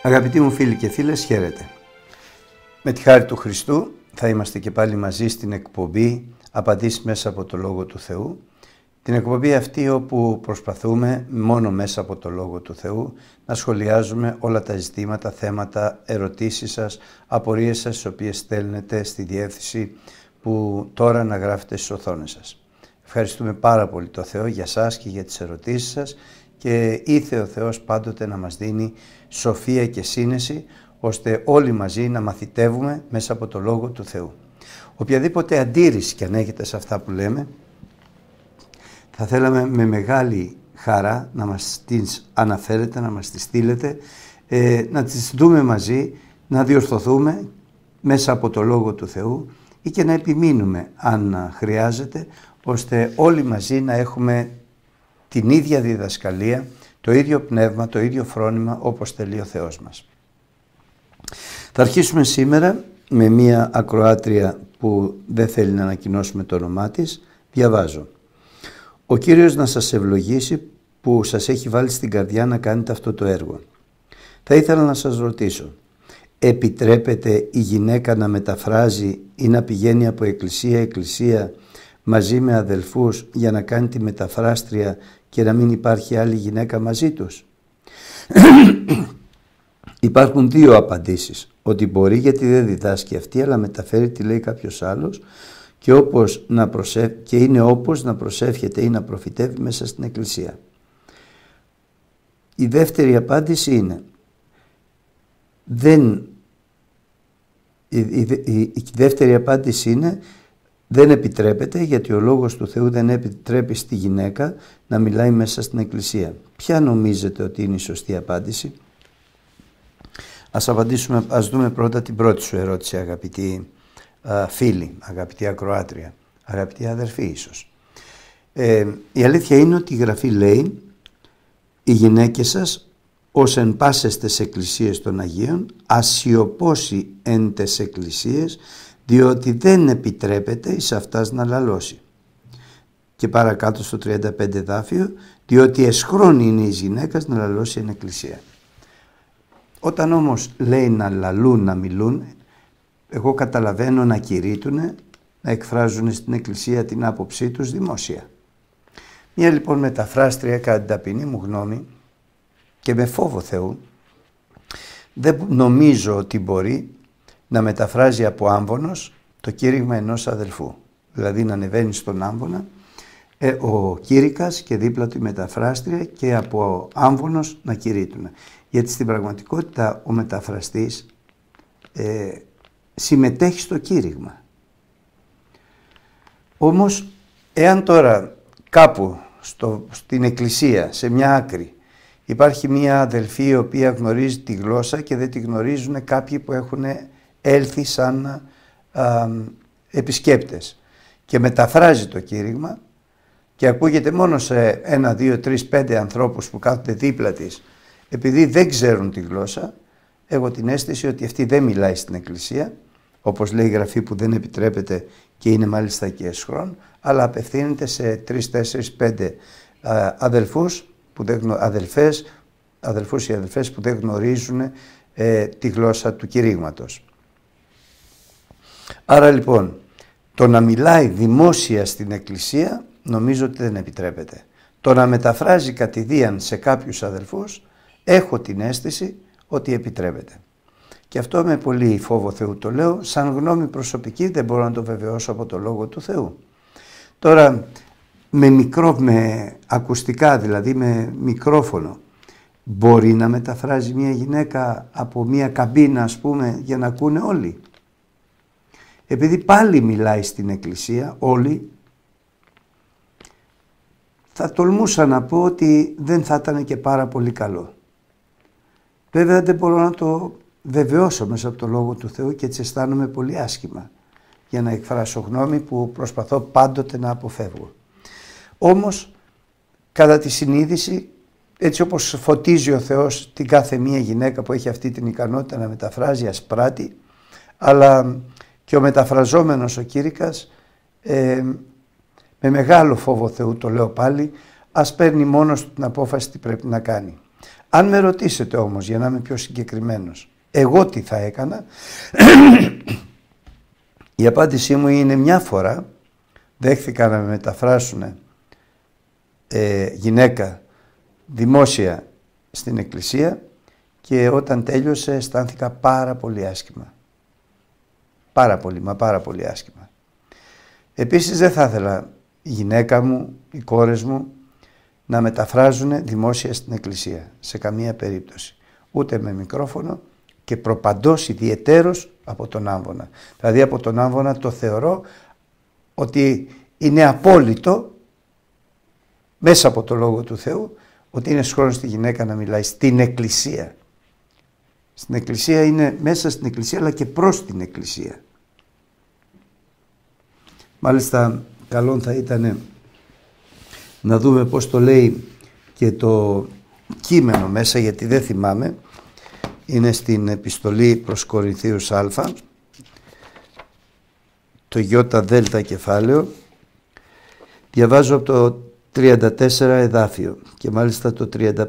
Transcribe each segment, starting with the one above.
Αγαπητοί μου φίλοι και φίλες, χαίρετε. Με τη χάρη του Χριστού θα είμαστε και πάλι μαζί στην εκπομπή «Απαντήσεις μέσα από το Λόγο του Θεού». Την εκπομπή αυτή όπου προσπαθούμε μόνο μέσα από το Λόγο του Θεού να σχολιάζουμε όλα τα ζητήματα, θέματα, ερωτήσεις σας, απορίες σας, τις οποίες στέλνετε στη διεύθυνση που τώρα αναγράφετε στις οθόνες σας. Ευχαριστούμε πάρα πολύ το Θεό για σας και για τις ερωτήσεις σας και ήθε ο Θεός πάντοτε να μας δίνει σοφία και σύνεση, ώστε όλοι μαζί να μαθητεύουμε μέσα από το Λόγο του Θεού. Οποιαδήποτε αντίρρηση και αν έχετε σε αυτά που λέμε, θα θέλαμε με μεγάλη χαρά να μας τις αναφέρετε, να μας τις στείλετε, να τις δούμε μαζί, να διορθωθούμε μέσα από το Λόγο του Θεού ή και να επιμείνουμε αν χρειάζεται, ώστε όλοι μαζί να έχουμε την ίδια διδασκαλία, το ίδιο πνεύμα, το ίδιο φρόνημα όπως θέλει ο Θεός μας. Θα αρχίσουμε σήμερα με μία ακροάτρια που δεν θέλει να ανακοινώσουμε το όνομά της. Διαβάζω. Ο Κύριος να σας ευλογήσει που σας έχει βάλει στην καρδιά να κάνετε αυτό το έργο. Θα ήθελα να σας ρωτήσω, επιτρέπεται η γυναίκα να μεταφράζει ή να πηγαίνει από εκκλησία μαζί με αδελφούς για να κάνει τη μεταφράστρια και να μην υπάρχει άλλη γυναίκα μαζί τους? Υπάρχουν δύο απαντήσεις. Ότι μπορεί γιατί δεν διδάσκει αυτή, αλλά μεταφέρει τι λέει κάποιος άλλος και είναι όπως να προσεύχεται ή να προφητεύει μέσα στην εκκλησία. Η δεύτερη απάντηση είναι δεν επιτρέπεται, γιατί ο Λόγος του Θεού δεν επιτρέπει στη γυναίκα να μιλάει μέσα στην εκκλησία. Ποια νομίζετε ότι είναι η σωστή απάντηση? Ας δούμε πρώτα την πρώτη σου ερώτηση, αγαπητοί φίλοι, αγαπητή ακροάτρια, αγαπητοί αδερφοί ίσως. Η αλήθεια είναι ότι η Γραφή λέει οι γυναίκες σας ως εν πάσεστες εκκλησίες των Αγίων ασιωπώσει εν τες εκκλησίες, διότι δεν επιτρέπεται εις αυτάς να λαλώσει. Και παρακάτω στο 35 δάφιο, διότι εσχρόνη είναι εις γυναίκας να λαλώσει εν εκκλησία. Όταν όμως λέει να λαλούν, να μιλούν, εγώ καταλαβαίνω να κηρύττουνε, να εκφράζουν στην εκκλησία την άποψή τους δημόσια. Μια λοιπόν μεταφράστρια, κατά την ταπεινή μου γνώμη και με φόβο Θεού, δεν νομίζω ότι μπορεί να μεταφράζει από άμβονος το κήρυγμα ενός αδελφού. Δηλαδή να ανεβαίνει στον άμβονα ο κήρυκας και δίπλα του η μεταφράστρια και από άμβονος να κηρύττουνε. Γιατί στην πραγματικότητα ο μεταφραστής συμμετέχει στο κήρυγμα. Όμως εάν τώρα κάπου στην εκκλησία, σε μια άκρη, υπάρχει μια αδελφή η οποία γνωρίζει τη γλώσσα και δεν τη γνωρίζουν κάποιοι που έχουν έλθει σαν επισκέπτες και μεταφράζει το κήρυγμα και ακούγεται μόνο σε 1, 2, 3, 5 ανθρώπους που κάθονται δίπλα της, επειδή δεν ξέρουν τη γλώσσα, έχω την αίσθηση ότι αυτή δεν μιλάει στην εκκλησία, όπως λέει η Γραφή που δεν επιτρέπεται και είναι μάλιστα και εσχρόν, αλλά απευθύνεται σε 3, 4, 5 αδελφούς ή αδελφές που δεν γνωρίζουν τη γλώσσα του κηρύγματος. Άρα λοιπόν, το να μιλάει δημόσια στην εκκλησία νομίζω ότι δεν επιτρέπεται. Το να μεταφράζει κατηδίαν σε κάποιους αδελφούς, έχω την αίσθηση ότι επιτρέπεται. Και αυτό με πολύ φόβο Θεού το λέω, σαν γνώμη προσωπική, δεν μπορώ να το βεβαιώσω από το Λόγο του Θεού. Τώρα με ακουστικά, δηλαδή με μικρόφωνο, μπορεί να μεταφράζει μια γυναίκα από μια καμπίνα, ας πούμε, για να ακούνε όλοι? Επειδή πάλι μιλάει στην εκκλησία όλοι, θα τολμούσα να πω ότι δεν θα ήταν και πάρα πολύ καλό. Βέβαια δεν μπορώ να το βεβαιώσω μέσα από το Λόγο του Θεού και έτσι αισθάνομαι πολύ άσχημα για να εκφράσω γνώμη που προσπαθώ πάντοτε να αποφεύγω. Όμως, κατά τη συνείδηση, έτσι όπως φωτίζει ο Θεός την κάθε μία γυναίκα που έχει αυτή την ικανότητα να μεταφράζει, ας πράττει, αλλά και ο μεταφραζόμενος ο κήρυκας, με μεγάλο φόβο Θεού το λέω πάλι, ας παίρνει μόνος του την απόφαση τι πρέπει να κάνει. Αν με ρωτήσετε όμως, για να είμαι πιο συγκεκριμένος, εγώ τι θα έκανα, η απάντησή μου είναι μια φορά δέχθηκα να με μεταφράσουν γυναίκα δημόσια στην εκκλησία και όταν τέλειωσε αισθάνθηκα πάρα πολύ άσχημα. Πάρα πολύ άσχημα. Επίσης δεν θα ήθελα η γυναίκα μου, οι κόρες μου να μεταφράζουν δημόσια στην εκκλησία, σε καμία περίπτωση. Ούτε με μικρόφωνο και προπαντός ιδιαιτέρως από τον άμβονα. Δηλαδή από τον άμβονα το θεωρώ ότι είναι απόλυτο μέσα από το Λόγο του Θεού ότι είναι χρόνος στη γυναίκα να μιλάει στην εκκλησία. Στην εκκλησία είναι μέσα στην εκκλησία αλλά και προς την εκκλησία. Μάλιστα καλό θα ήταν να δούμε πώς το λέει και το κείμενο μέσα, γιατί δεν θυμάμαι. Είναι στην επιστολή προς Κορινθίους Α, το ΙΔ κεφάλαιο. Διαβάζω από το 34 εδάφιο και μάλιστα το 35.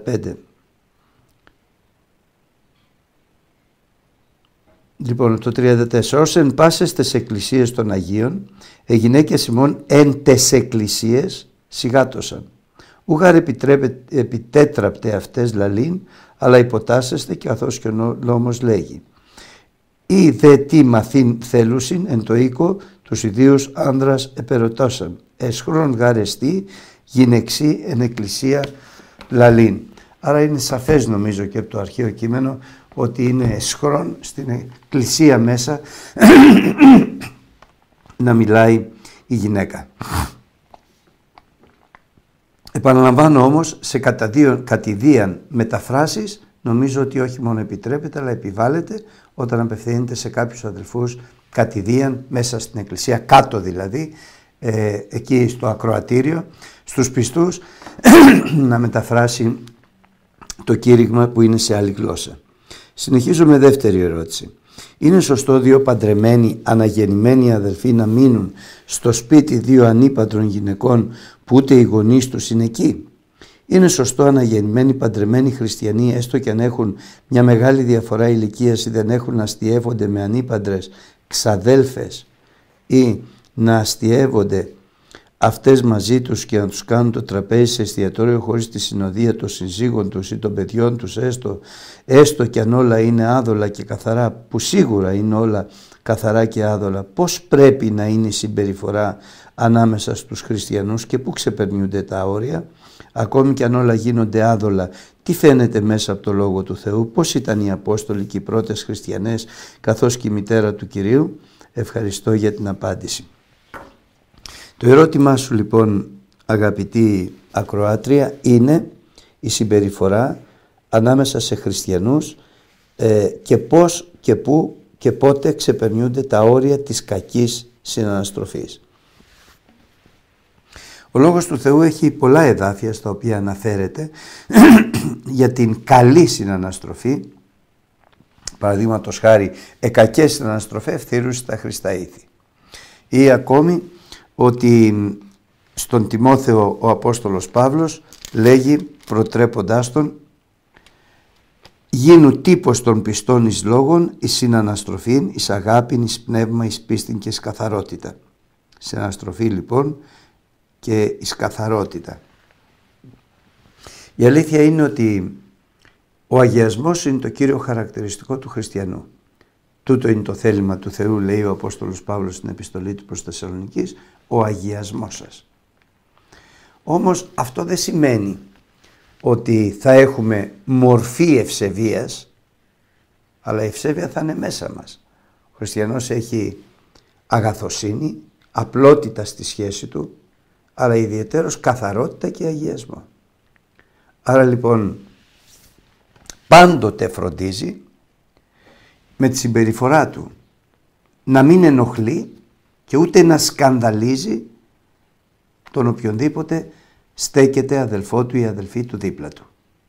Λοιπόν, το 34. Ως εν πάσες τες εκκλησίες των Αγίων, γυναίκες ημών εν τες εκκλησίες σιγάτωσαν. Ούγαρ επιτέτραπτε αυτές λαλήν, αλλά υποτάσσεστε και καθώς και ο νόμος λέγει. Ή δε τι μαθήν θέλουσιν εν το οίκο τους ιδίους άνδρας επερωτώσαν. Εσχρόν γαρεστή γυναιξή εν εκκλησία λαλήν. Άρα είναι σαφές νομίζω και από το αρχαίο κείμενο ότι είναι εσχρόν στην εκκλησία μέσα να μιλάει η γυναίκα. Επαναλαμβάνω όμως, σε κατηδίαν μεταφράσεις νομίζω ότι όχι μόνο επιτρέπεται αλλά επιβάλλεται όταν απευθύνεται σε κάποιους αδελφούς κατηδίαν μέσα στην εκκλησία, κάτω δηλαδή, εκεί στο ακροατήριο, στους πιστούς να μεταφράσει το κήρυγμα που είναι σε άλλη γλώσσα. Συνεχίζω με δεύτερη ερώτηση. Είναι σωστό δύο παντρεμένοι αναγεννημένοι αδελφοί να μείνουν στο σπίτι δύο ανήπαντρων γυναικών που ούτε οι γονείς τους είναι εκεί? Είναι σωστό αναγεννημένοι παντρεμένοι χριστιανοί, έστω και αν έχουν μια μεγάλη διαφορά ηλικίας ή δεν έχουν να αστιεύονται με ανήπαντρες ξαδέλφες ή να αστιεύονται αυτές μαζί τους και να τους κάνουν το τραπέζι σε εστιατόριο χωρίς τη συνοδεία των συζύγων τους ή των παιδιών τους, έστω και αν όλα είναι άδολα και καθαρά, που σίγουρα είναι όλα καθαρά και άδολα, πώς πρέπει να είναι η συμπεριφορά ανάμεσα στους χριστιανούς και πού ξεπερνιούνται τα όρια? Ακόμη και αν όλα γίνονται άδολα, τι φαίνεται μέσα από το Λόγο του Θεού? Πώς ήταν οι Απόστολοι και οι πρώτες χριστιανές καθώς και η μητέρα του Κυρίου? Ευχαριστώ για την απάντηση. Το ερώτημά σου λοιπόν, αγαπητή ακροάτρια, είναι η συμπεριφορά ανάμεσα σε χριστιανούς και πώς και πού και πότε ξεπερνιούνται τα όρια της κακής συναναστροφής. Ο Λόγος του Θεού έχει πολλά εδάφια στα οποία αναφέρεται για την καλή συναναστροφή. Παραδείγματος χάρη, κακές συναναστροφές φθήρουσι τα Χριστά ήθη. Ή ακόμη ότι στον Τιμόθεο ο Απόστολος Παύλος λέγει προτρέποντάς τον, γίνου τύπος των πιστών εις λόγων, εις συναναστροφήν, εις αγάπην, εις πνεύμα, εις πίστην και εις καθαρότητα. Συναναστροφή λοιπόν και εις καθαρότητα. Η αλήθεια είναι ότι ο αγιασμός είναι το κύριο χαρακτηριστικό του χριστιανού. Τούτο είναι το θέλημα του Θεού, λέει ο Απόστολος Παύλος στην επιστολή του προς Θεσσαλονικής, ο αγιασμός σας. Όμως αυτό δεν σημαίνει ότι θα έχουμε μορφή ευσεβίας, αλλά η ευσέβεια θα είναι μέσα μας. Ο χριστιανός έχει αγαθοσύνη, απλότητα στη σχέση του, αλλά ιδιαιτέρως καθαρότητα και αγιασμό. Άρα λοιπόν πάντοτε φροντίζει με τη συμπεριφορά του να μην ενοχλεί και ούτε να σκανδαλίζει τον οποιονδήποτε στέκεται αδελφό του ή αδελφή του δίπλα του.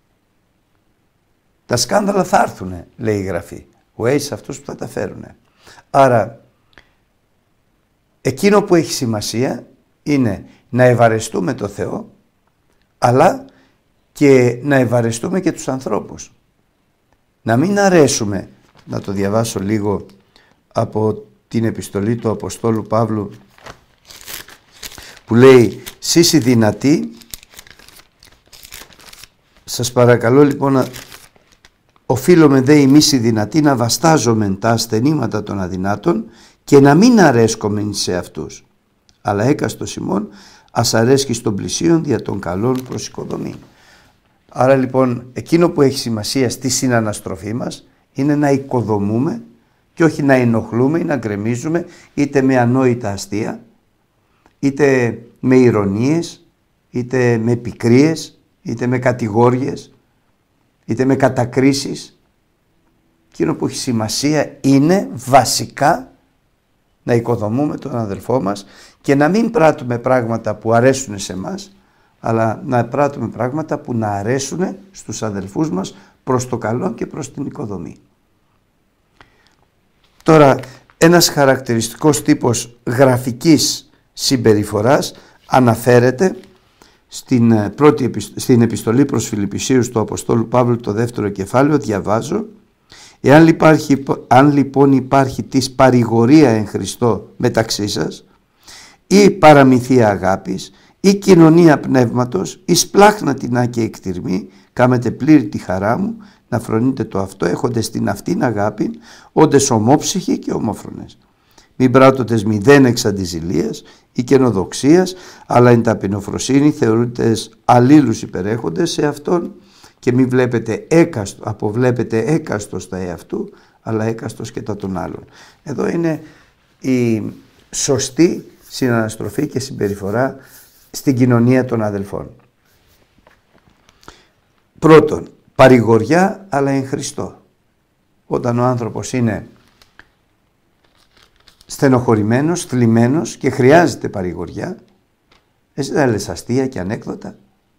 Τα σκάνδαλα θα έρθουν, λέει η Γραφή. Ο Ace αυτούς που θα τα φέρουν. Άρα εκείνο που έχει σημασία είναι να ευαρεστούμε το Θεό, αλλά και και να ευαρεστούμε και τους ανθρώπους. Να μην αρέσουμε, να το διαβάσω λίγο από την επιστολή του Αποστόλου Παύλου που λέει «Σεις οι δυνατοί, σας παρακαλώ λοιπόν οφείλουμε δε εμείς οι δυνατοί να βαστάζομεν τα ασθενήματα των αδυνάτων και να μην αρέσκομεν σε αυτούς, αλλά έκαστος ημών ας αρέσκει στον πλησίον δια των καλών προς οικοδομή». Άρα λοιπόν εκείνο που έχει σημασία στη συναναστροφή μας είναι να οικοδομούμε και όχι να ενοχλούμε ή να γκρεμίζουμε, είτε με ανόητα αστεία, είτε με ηρωνίες, είτε με πικρίες, είτε με κατηγόριες, είτε με κατακρίσεις. Εκείνο που έχει σημασία είναι βασικά να οικοδομούμε τον αδελφό μας και να μην πράττουμε πράγματα που αρέσουν σε μας, αλλά να πράττουμε πράγματα που να αρέσουν στους αδελφούς μας προς το καλό και προς την οικοδομή. Τώρα, ένας χαρακτηριστικός τύπος γραφικής συμπεριφοράς αναφέρεται στην επιστολή προς Φιλιππισίους του Αποστόλου Παύλου, το 2ο κεφάλαιο, διαβάζω: αν λοιπόν υπάρχει της παρηγορία εν Χριστώ μεταξύ σας, ή παραμυθία αγάπης, ή κοινωνία πνεύματος, ή σπλάχνα τεινά και εκτιρμή, κάμετε πλήρη τη χαρά μου, να φρονείτε το αυτό, έχοντες την αυτήν αγάπη, όντες ομόψυχοι και ομόφρονες. Μην πράττωτες μηδέν εξ αντιζηλίας ή καινοδοξίας, αλλά εν ταπεινοφροσύνη θεωρούντες αλλήλους υπερέχοντες σε αυτόν και μην αποβλέπετε έκαστος τα εαυτού, αλλά έκαστος και τα των άλλων. Εδώ είναι η σωστή συναναστροφή και συμπεριφορά στην κοινωνία των αδελφών. Πρώτον, παρηγοριά αλλά εν Χριστώ. Όταν ο άνθρωπος είναι στενοχωρημένος, θλιμμένος και χρειάζεται παρηγοριά, εσύ δεν λες αστεία και ανέκδοτα,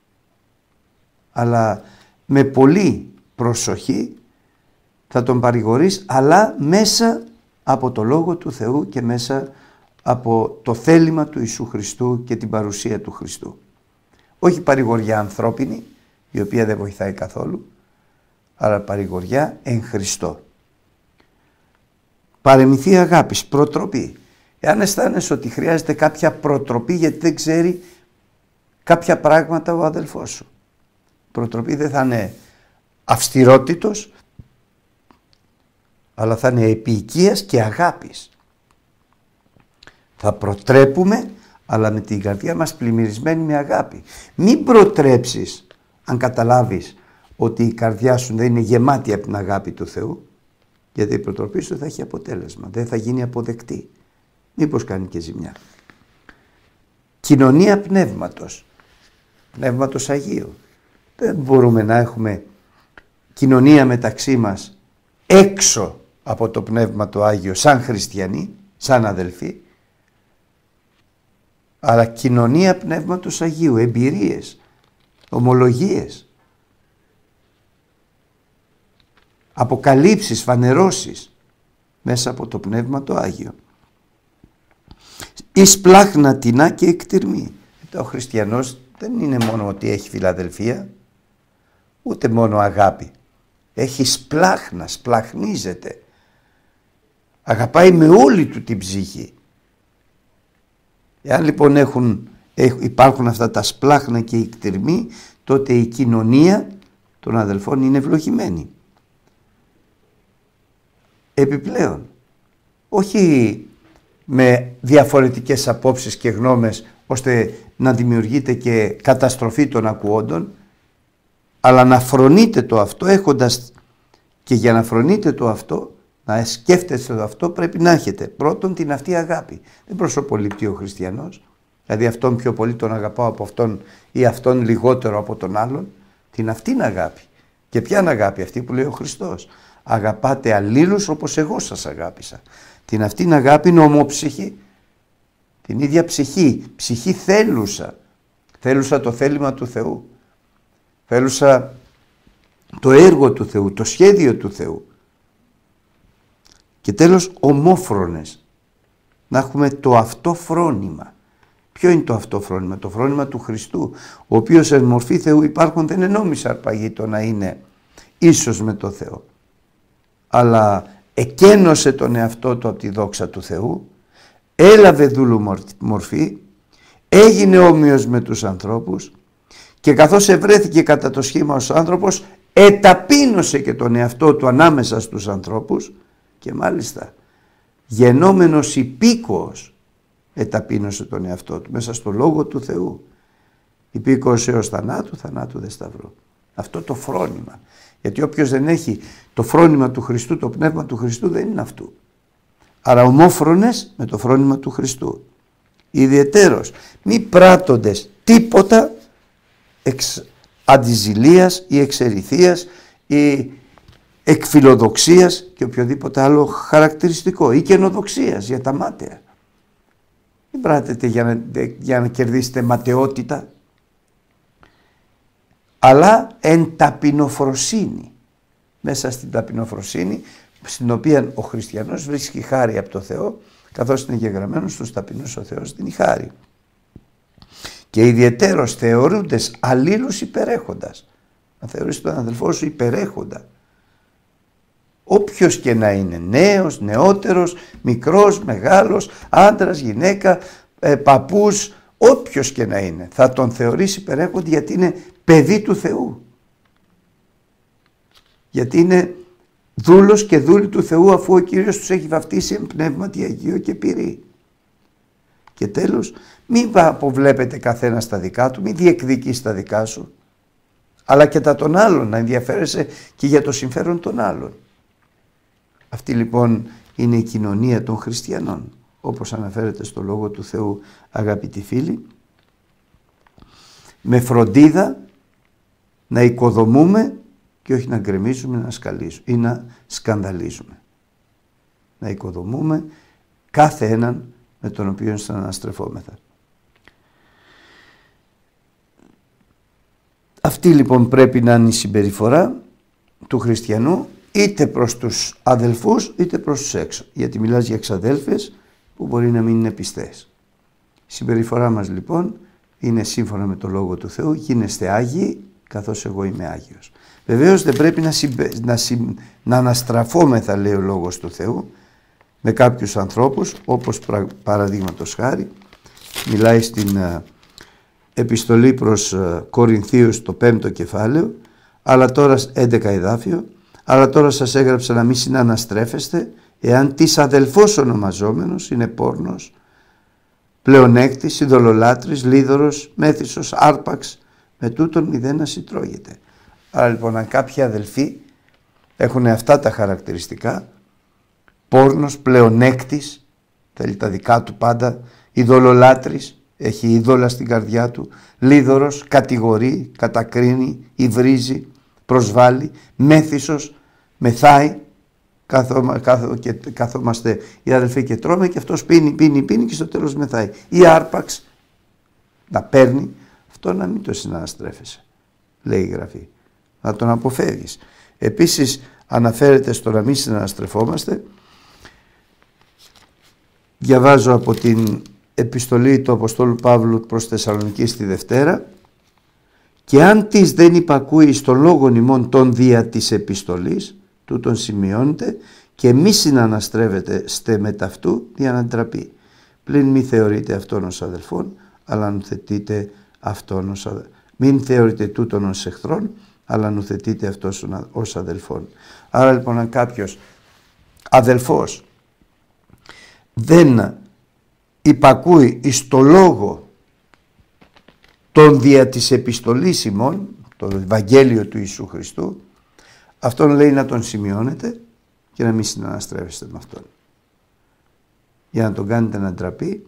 αλλά με πολύ προσοχή θα τον παρηγορείς, αλλά μέσα από το Λόγο του Θεού και μέσα από το θέλημα του Ιησού Χριστού και την παρουσία του Χριστού. Όχι παρηγοριά ανθρώπινη, η οποία δεν βοηθάει καθόλου, αλλά παρηγοριά εν Χριστώ. Παρεμυθία αγάπης, προτροπή. Εάν αισθάνεσαι ότι χρειάζεται κάποια προτροπή γιατί δεν ξέρει κάποια πράγματα ο αδελφός σου, προτροπή δεν θα είναι αυστηρότητος, αλλά θα είναι επίοικίας και αγάπης. Θα προτρέπουμε, αλλά με την καρδιά μας πλημμυρισμένη με αγάπη. Μην προτρέψεις αν καταλάβεις ότι η καρδιά σου δεν είναι γεμάτη από την αγάπη του Θεού, γιατί η προτροπή σου θα έχει αποτέλεσμα, δεν θα γίνει αποδεκτή. Μήπως κάνει και ζημιά. Κοινωνία πνεύματος, πνεύματος Αγίου. Δεν μπορούμε να έχουμε κοινωνία μεταξύ μας έξω από το Πνεύμα το Άγιο σαν χριστιανοί, σαν αδελφοί, αλλά κοινωνία πνεύματος Αγίου, εμπειρίες, ομολογίες, αποκαλύψεις, φανερώσεις μέσα από το Πνεύμα το Άγιο. Εις πλάχνα τεινά και εκτιρμή. Ο χριστιανός δεν είναι μόνο ότι έχει φιλαδελφία, ούτε μόνο αγάπη. Έχει σπλάχνα, σπλαχνίζεται. Αγαπάει με όλη του την ψυχή. Εάν λοιπόν υπάρχουν αυτά τα σπλάχνα και η εκτιρμή, τότε η κοινωνία των αδελφών είναι ευλογημένη. Επιπλέον, όχι με διαφορετικές απόψεις και γνώμες ώστε να δημιουργείται και καταστροφή των ακουόντων, αλλά να φρονείτε το αυτό έχοντας, και για να φρονείτε το αυτό, να σκέφτεστε το αυτό, πρέπει να έχετε πρώτον την αυτή αγάπη. Δεν προσωποληπτεί ο χριστιανός, δηλαδή αυτόν πιο πολύ τον αγαπάω από αυτόν ή αυτόν λιγότερο από τον άλλον, την αυτήν αγάπη. Και ποιαν αγάπη? Αυτή που λέει ο Χριστός. Αγαπάτε αλλήλους όπως εγώ σας αγάπησα. Την αυτήν αγάπη είναι ομόψυχη, την ίδια ψυχή θέλουσα. Θέλουσα το θέλημα του Θεού. Θέλουσα το έργο του Θεού, το σχέδιο του Θεού. Και τέλος ομόφρονες. Να έχουμε το αυτό φρόνημα. Ποιο είναι το αυτό φρόνημα? Το φρόνημα του Χριστού, ο οποίος εν μορφή Θεού υπάρχον δεν ενόμισε αρπαγή το να είναι ίσος με το Θεό, αλλά εκένωσε τον εαυτό του από τη δόξα του Θεού, έλαβε δούλου μορφή, έγινε όμοιος με τους ανθρώπους και καθώς ευρέθηκε κατά το σχήμα ως άνθρωπος, εταπείνωσε και τον εαυτό του ανάμεσα στους ανθρώπους και μάλιστα γενόμενος υπήκοος εταπείνωσε τον εαυτό του μέσα στο Λόγο του Θεού. Υπήκοος έως θανάτου, θανάτου δε σταυρού. Αυτό το φρόνημα. Γιατί όποιος δεν έχει το φρόνημα του Χριστού, το πνεύμα του Χριστού, δεν είναι αυτού. Άρα ομόφρονες με το φρόνημα του Χριστού. Ιδιαιτέρως μη πράττοντες τίποτα εξ αντιζηλίας ή εξερηθίας ή εκφιλοδοξίας και οποιοδήποτε άλλο χαρακτηριστικό, ή καινοδοξίας για τα μάταια. Μην πράττετε για να κερδίσετε ματαιότητα, αλλά εν ταπεινοφροσύνη. Μέσα στην ταπεινοφροσύνη, στην οποία ο χριστιανός βρίσκει χάρη από το Θεό, καθώς είναι γεγραμμένος στους ταπεινούς ο Θεός δίνει χάρη. Και ιδιαιτέρως θεωρούντες αλλήλους υπερέχοντας. Να θεωρείς τον αδελφό σου υπερέχοντα. Όποιος και να είναι, νέος, νεότερος, μικρός, μεγάλος, άντρας, γυναίκα, παππούς, όποιος και να είναι, θα τον θεωρήσει υπερέχοντα γιατί είναι παιδί του Θεού. Γιατί είναι δούλος και δούλη του Θεού, αφού ο Κύριος τους έχει βαφτίσει εν πνεύματι Αγίο και πυρή. Και τέλος, μην αποβλέπετε καθένα στα δικά του, μην διεκδικείς τα δικά σου, αλλά και τα των άλλων, να ενδιαφέρεσαι και για το συμφέρον των άλλων. Αυτή λοιπόν είναι η κοινωνία των χριστιανών, όπως αναφέρεται στο Λόγο του Θεού, αγαπητοί φίλοι, με φροντίδα να οικοδομούμε και όχι να γκρεμίζουμε, να σκαλίζουμε ή να σκανδαλίζουμε. Να οικοδομούμε κάθε έναν με τον οποίο συναναστρεφόμεθα. Αυτή λοιπόν πρέπει να είναι η συμπεριφορά του χριστιανού, είτε προς τους αδελφούς είτε προς τους έξω. Γιατί μιλάς για εξαδέλφες που μπορεί να μην είναι πιστές. Η συμπεριφορά μας λοιπόν είναι σύμφωνα με το Λόγο του Θεού, γίνεστε Άγιοι καθώς εγώ είμαι Άγιος. Βεβαίως δεν πρέπει να αναστραφόμεθα, λέει ο Λόγος του Θεού, με κάποιους ανθρώπους, όπως παραδείγματος χάρη μιλάει στην επιστολή προς Κορινθίους το 5ο κεφάλαιο, αλλά τώρα 11 εδάφιο, αλλά τώρα σας έγραψα να μην συναναστρέφεστε, εάν της αδελφός ονομαζόμενος είναι πόρνος, πλεονέκτης, ειδωλολάτρης, λίδωρος, μέθυσος, άρπαξ, με τούτον μηδέν να συντρώγεται. Άρα λοιπόν αν κάποιοι αδελφοί έχουν αυτά τα χαρακτηριστικά, πόρνος, πλεονέκτης, θέλει τα δικά του πάντα, ειδωλολάτρης, έχει είδωλα στην καρδιά του, λίδωρος, κατηγορεί, κατακρίνει, υβρίζει, προσβάλλει, μέθυσος, μεθάει, καθόμαστε οι αδελφοί και τρώμε και αυτός πίνει και στο τέλος μεθάει. Ή άρπαξ, να παίρνει, αυτό να μην το συναναστρέφεσαι, λέει η Γραφή, να τον αποφεύγεις. Επίσης αναφέρεται στο να μην συναναστρεφόμαστε. Διαβάζω από την επιστολή του Αποστόλου Παύλου προς Θεσσαλονική στη Δευτέρα, και αν της δεν υπακούει στον λόγον ημών τον δια της επιστολής, τούτον σημειώνεται, και μη συναναστρέφεται στε μεταυτού για να ντραπεί. Πλην μη θεωρείτε αυτόν ως αδελφόν, αλλά νουθετείτε αυτόν ως αδελφόν. Μην θεωρείτε τούτον ως εχθρόν, αλλά νουθετείτε αυτός ως αδελφόν. Άρα λοιπόν αν κάποιος αδελφός δεν υπακούει εις το λόγο τον δια της επιστολής ημών, το Ευαγγέλιο του Ιησού Χριστού, αυτόν λέει να τον σημειώνετε και να μην συναναστρέφεστε με αυτόν. Για να τον κάνετε να ντραπεί,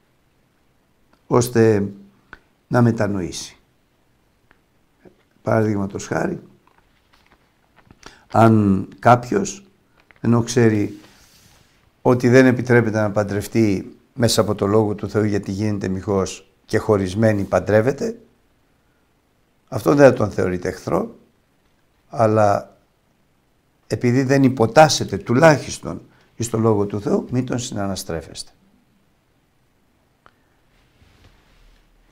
ώστε να μετανοήσει. Παραδείγματος χάρη, αν κάποιος, ενώ ξέρει ότι δεν επιτρέπεται να παντρευτεί μέσα από το Λόγο του Θεού γιατί γίνεται μοιχός και χωρισμένη παντρεύεται, αυτό δεν θα τον θεωρείται εχθρό, αλλά επειδή δεν υποτάσσεται τουλάχιστον στο Λόγο του Θεού, μην τον συναναστρέφεστε.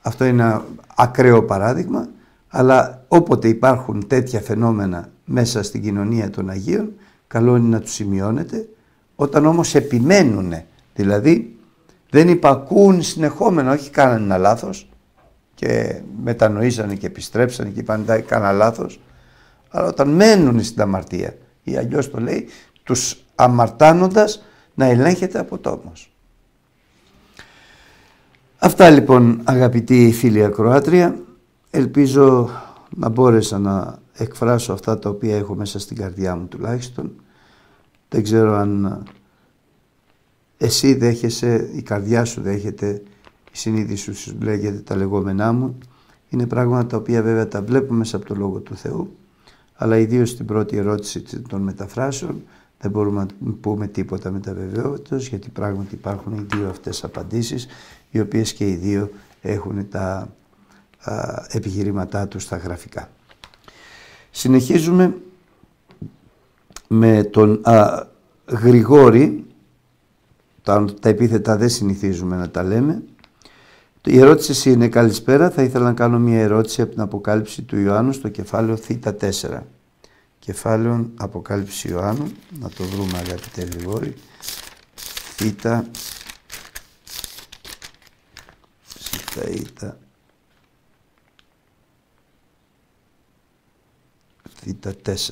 Αυτό είναι ένα ακραίο παράδειγμα, αλλά όποτε υπάρχουν τέτοια φαινόμενα μέσα στην κοινωνία των Αγίων, καλό είναι να τους σημειώνετε. Όταν όμως επιμένουν, δηλαδή δεν υπακούουν συνεχόμενα, όχι κάνανε ένα λάθος και μετανοήσανε και επιστρέψανε και είπαν κάνα λάθος, αλλά όταν μένουν στην αμαρτία, ή αλλιώς το λέει, τους αμαρτάνοντας να ελέγχεται από τόμος. Αυτά λοιπόν, αγαπητοί φίλοι ακροάτρια, ελπίζω να μπόρεσα να εκφράσω αυτά τα οποία έχω μέσα στην καρδιά μου τουλάχιστον. Δεν ξέρω αν εσύ δέχεσαι, η καρδιά σου δέχεται, η συνείδηση σου λέγεται τα λεγόμενά μου. Είναι πράγματα τα οποία βέβαια τα βλέπουμε μέσα από το Λόγο του Θεού, αλλά ιδίως στην πρώτη ερώτηση των μεταφράσεων δεν μπορούμε να πούμε τίποτα με τα βεβαιότητας, γιατί πράγματι υπάρχουν οι δύο αυτές απαντήσεις, οι οποίες και οι δύο έχουν τα επιχειρήματά τους στα γραφικά. Συνεχίζουμε με τον Γρηγόρη. Τα επίθετα δεν συνηθίζουμε να τα λέμε. Η ερώτηση είναι: καλησπέρα, θα ήθελα να κάνω μια ερώτηση από την Αποκάλυψη του Ιωάννου στο κεφάλαιο Θ4. Κεφάλαιο Αποκάλυψη Ιωάννου, να το βρούμε αγαπητέ Γρηγόρη. Θ4.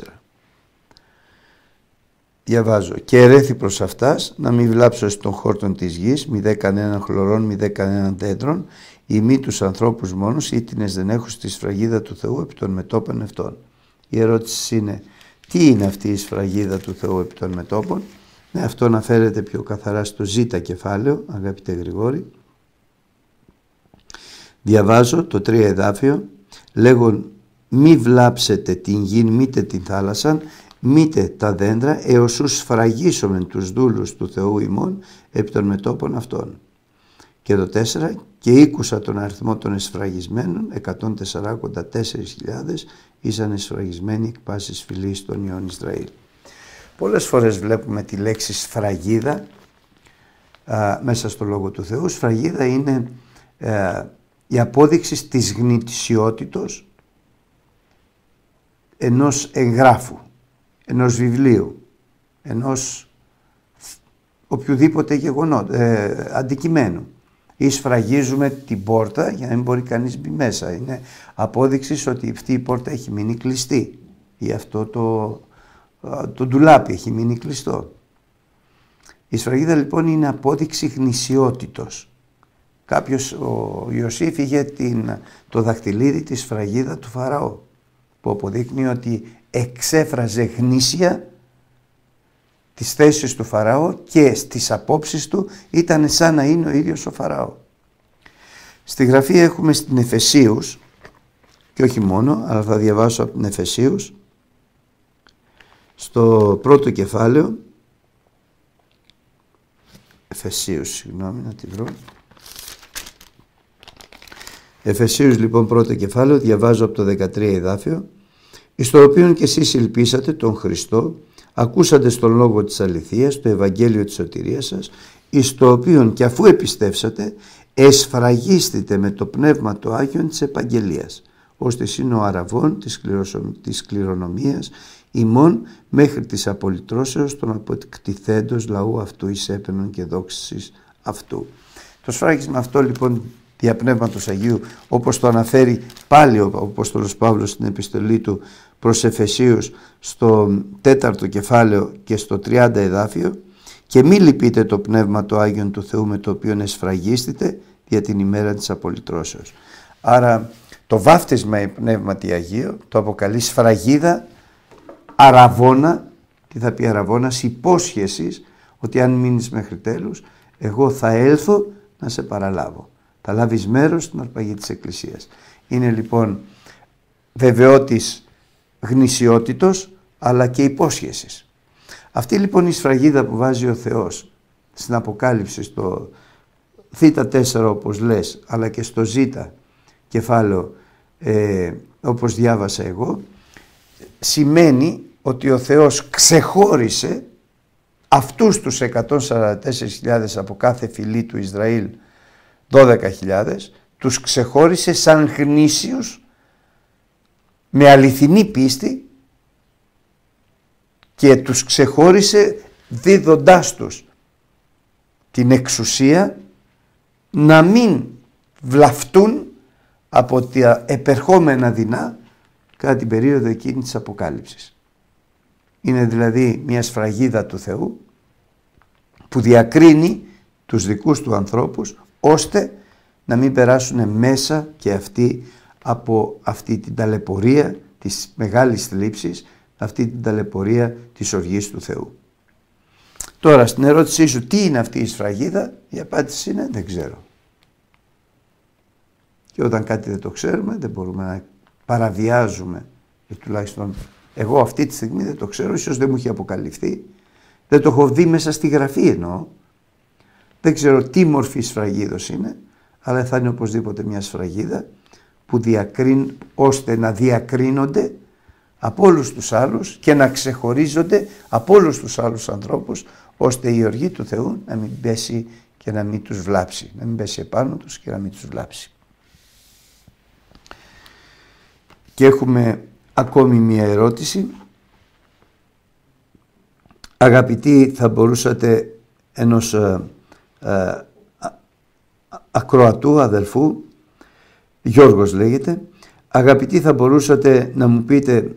Διαβάζω: και ερέθη προς αυτάς να μην βλάψω στον χόρτον της γης, μη δε κανέναν χλωρών, μη δε κανέναν δέντρων, ή μη τους ανθρώπους μόνους, ήτινες δεν έχω στη σφραγίδα του Θεού επί των μετώπων αυτών. Η ερώτηση είναι: τι είναι αυτή η σφραγίδα του Θεού επί των μετώπων? Αυτό αναφέρεται πιο καθαρά στο Ζ κεφάλαιο, αγαπητέ Γρηγόρη. Διαβάζω το 3 εδάφιο: λέγον μη βλάψετε την γη μήτε την θάλασσαν, μήτε τα δέντρα, έως ους σφραγίσομεν τους δούλους του Θεού ημών επί των μετώπων αυτών. Και το 4: και ήκουσα τον αριθμό των εσφραγισμένων, 144.000 ήσαν εσφραγισμένοι εκ πάσης φυλής των ιών Ισραήλ. Πολλές φορές βλέπουμε τη λέξη σφραγίδα μέσα στο Λόγο του Θεού. Σφραγίδα είναι η απόδειξη της γνητισιότητος ενός εγγράφου, ενός βιβλίου, ενός οποιοδήποτε αντικειμένου. Ή σφραγίζουμε την πόρτα για να μην μπορεί κανείς μπει μέσα. Είναι απόδειξη ότι αυτή η πόρτα έχει μείνει κλειστή ή αυτό το ντουλάπι έχει μείνει κλειστό. Η σφραγίδα λοιπόν είναι απόδειξη γνησιότητος. Ο Ιωσήφ είχε το δαχτυλίδι της σφραγίδα του Φαραώ, που αποδείκνει ότι εξέφραζε γνήσια τις θέσεις του Φαραώ και στις απόψεις του ήταν σαν να είναι ο ίδιος ο Φαραώ. Στη Γραφή έχουμε στην Εφεσίους, και όχι μόνο, αλλά θα διαβάσω από την Εφεσίους, στο πρώτο κεφάλαιο, να τη βρω. Εφεσίους λοιπόν πρώτο κεφάλαιο, διαβάζω από το 13 εδάφιο: εις το οποίον και εσείς ελπίσατε τον Χριστό, ακούσατε στον λόγο της αληθείας, το Ευαγγέλιο της σωτηρίας σας, εις το οποίον και αφού επιστεύσατε, εσφραγίστητε με το Πνεύμα το Άγιον της Επαγγελίας, ώστε είναι ο αραβών της κληρονομίας ημών μέχρι της απολυτρώσεως των αποκτηθέντος λαού αυτού εις έπαινον και δόξης αυτού. Το σφράγισμα αυτό λοιπόν δια Πνεύματος Αγίου, όπως το αναφέρει πάλι ο Απόστολος Παύλος στην επιστολή του προς Εφεσίους στο 4ο κεφάλαιο και στο 30 εδάφιο: και μη λυπείτε το Πνεύμα το Άγιον του Θεού με το οποίο εσφραγίστητε για την ημέρα της απολυτρώσεως. Άρα το βάφτισμα η Πνεύματι Αγίο το αποκαλεί σφραγίδα, αραβώνα. Τι θα πει αραβώνας? Υπόσχεσης ότι αν μείνεις μέχρι τέλους, εγώ θα έλθω να σε παραλάβω. Θα λάβεις μέρος στην αρπαγή της Εκκλησίας. Είναι λοιπόν βεβαιότης γνησιότητος, αλλά και υπόσχεσης. Αυτή λοιπόν η σφραγίδα που βάζει ο Θεός στην Αποκάλυψη, στο Θ4 όπως λες, αλλά και στο Ζ κεφάλαιο όπως διάβασα εγώ, σημαίνει ότι ο Θεός ξεχώρισε αυτούς τους 144.000 από κάθε φυλή του Ισραήλ, 12.000, τους ξεχώρισε σαν γνήσιους με αληθινή πίστη και τους ξεχώρισε δίδοντάς τους την εξουσία να μην βλαφτούν από τα επερχόμενα δεινά κατά την περίοδο εκείνη της Αποκάλυψης. Είναι δηλαδή μια σφραγίδα του Θεού που διακρίνει τους δικούς του ανθρώπους ώστε να μην περάσουν μέσα και αυτοί από αυτή την ταλαιπωρία της μεγάλης θλίψης, αυτή την ταλαιπωρία της οργής του Θεού. Τώρα στην ερώτησή σου τι είναι αυτή η σφραγίδα, η απάντηση είναι δεν ξέρω. Και όταν κάτι δεν το ξέρουμε δεν μπορούμε να παραβιάζουμε, τουλάχιστον εγώ αυτή τη στιγμή δεν το ξέρω, ίσως δεν μου έχει αποκαλυφθεί, δεν το έχω δει μέσα στη Γραφή εννοώ. Δεν ξέρω τι μορφή σφραγίδος είναι, αλλά θα είναι οπωσδήποτε μια σφραγίδα που ώστε να διακρίνονται από όλους τους άλλους και να ξεχωρίζονται από όλους τους άλλους ανθρώπους, ώστε η οργή του Θεού να μην πέσει και να μην τους βλάψει, να μην πέσει επάνω τους και να μην τους βλάψει. Και έχουμε ακόμη μια ερώτηση. Αγαπητοί, θα μπορούσατε ενός ακροατού, αδελφού, Γιώργος λέγεται, αγαπητοί, θα μπορούσατε να μου πείτε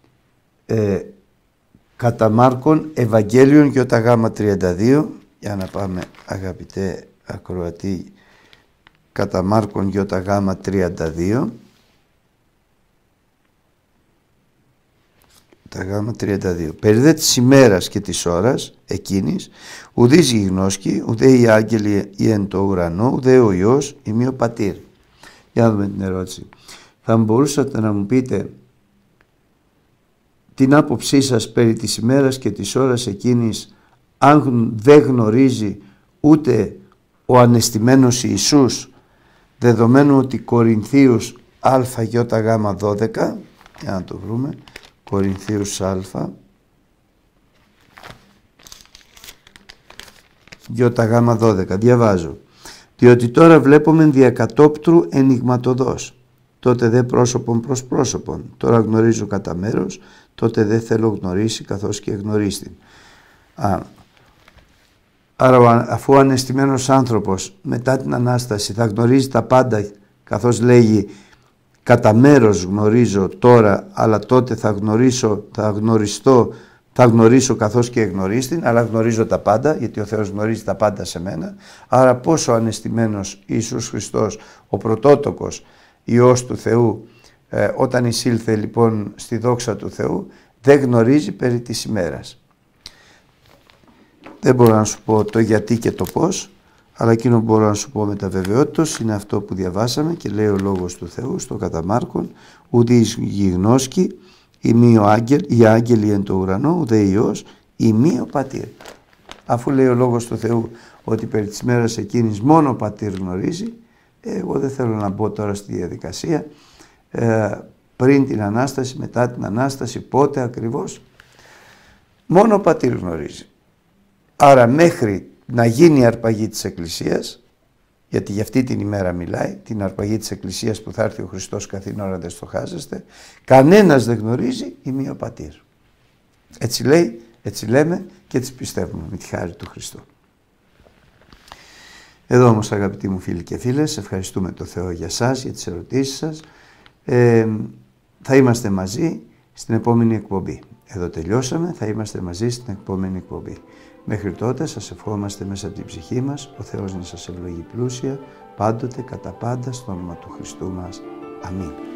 κατά Μάρκον Ευαγγέλιον ΙΓ32, για να πάμε αγαπητέ ακροατή, κατά Μάρκον ΙΓ32, τα γάμα 32. Περί δε της ημέρας και της ώρας εκείνης, ουδείς γιγνώσκει, ουδέ οι άγγελοι ή εν το ουρανό, ουδέ ο Υιός ή μη ο Πατήρ. Για να δούμε την ερώτηση. Θα μπορούσατε να μου πείτε την άποψή σας περί της ημέρας και της ώρας εκείνης, αν δεν γνωρίζει ούτε ο ανεστημένος Ιησούς, δεδομένου ότι Κορινθίους ΑΙΓ12, για να το βρούμε, Κορινθίους ΙΓ12, διαβάζω. Διότι τώρα βλέπουμε διακατόπτρου ενιγματωδώς, τότε δε πρόσωπον προς πρόσωπον. Τώρα γνωρίζω κατά μέρος, τότε δε θέλω γνωρίσει καθώς και γνωρίστην. Άρα αφού ο ανεστημένος άνθρωπος μετά την Ανάσταση θα γνωρίζει τα πάντα, καθώς λέγει κατά μέρος γνωρίζω τώρα, αλλά τότε θα γνωρίσω καθώς και γνωρίστην, αλλά γνωρίζω τα πάντα, γιατί ο Θεός γνωρίζει τα πάντα σε μένα. Άρα πόσο ανεστημένος Ιησούς Χριστός, ο πρωτότοκος Υιός του Θεού, όταν εισήλθε λοιπόν στη δόξα του Θεού, δεν γνωρίζει περί της ημέρας. Δεν μπορώ να σου πω το γιατί και το πώς, αλλά εκείνο που μπορώ να σου πω με τα βεβαιότητος είναι αυτό που διαβάσαμε και λέει ο Λόγος του Θεού στο κατά Μάρκον, ούτε γιγνώσκει οι άγγελοι εν το ουρανό, ούτε Υιός ή μη ο Πατήρ. Αφού λέει ο Λόγος του Θεού ότι περί της μέρας εκείνης μόνο ο Πατήρ γνωρίζει, εγώ δεν θέλω να μπω τώρα στη διαδικασία πριν την Ανάσταση, μετά την Ανάσταση, πότε ακριβώς. Μόνο ο Πατήρ γνωρίζει. Άρα μέχρι να γίνει η αρπαγή της Εκκλησίας, γιατί για αυτή την ημέρα μιλάει, την αρπαγή της Εκκλησίας που θα έρθει ο Χριστός καθήν ώρα δεν στοχάζεστε, κανένας δεν γνωρίζει ή μη ο Πατήρ. Έτσι λέει, έτσι λέμε και έτσι πιστεύουμε με τη χάρη του Χριστού. Εδώ όμως αγαπητοί μου φίλοι και φίλες, ευχαριστούμε τον Θεό για σας, για τις ερωτήσεις σας. Θα είμαστε μαζί στην επόμενη εκπομπή. Εδώ τελειώσαμε, θα είμαστε μαζί στην επόμενη εκπομπή. Μέχρι τότε σας ευχόμαστε μέσα από την ψυχή μας, ο Θεός να σας ευλογεί πλούσια, πάντοτε, κατά πάντα, στο όνομα του Χριστού μας. Αμήν.